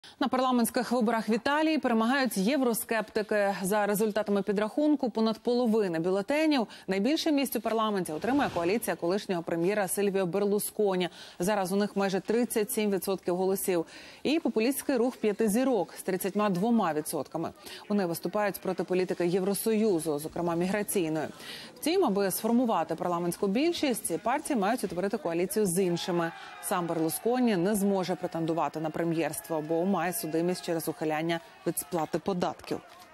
На парламентських виборах в Італії перемагають євроскептики. За результатами підрахунку, понад половина бюлетенів найбільше місць у парламенті отримає коаліція колишнього прем'єра Сильвіо Берлусконі. Зараз у них майже 37% голосів. І популістський рух «П'яти зірок» з 32%. Вони виступають проти політики Євросоюзу, зокрема міграційної. Втім, аби сформувати парламентську більшість, ці партії мають утворити коаліцію з іншими. Сам Берлусконі не зможе претендувати на прем'єрство, бо має судимість через ухиляння від сплати податків.